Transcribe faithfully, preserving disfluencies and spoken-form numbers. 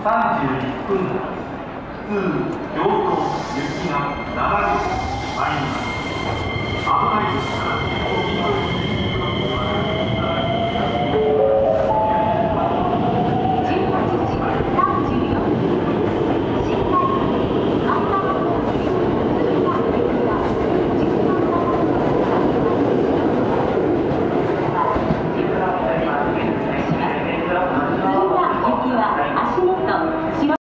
さんじゅういっぷん、普通上等。